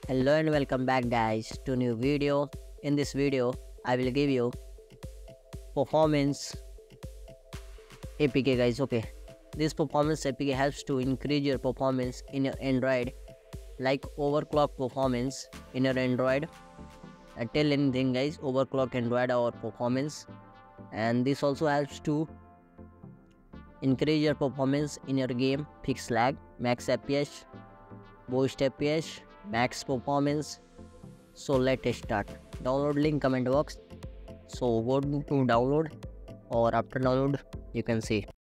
Hello and welcome back guys to new video. In this video I will give you performance APK guys. Okay, this performance APK helps to increase your performance in your Android, like overclock performance in your Android. I tell anything guys, overclock Android or performance, and this also helps to increase your performance in your game, fix lag, max FPS, boost FPS, max performance. So let's start. Download link comment box. So go to download, or after download you can see.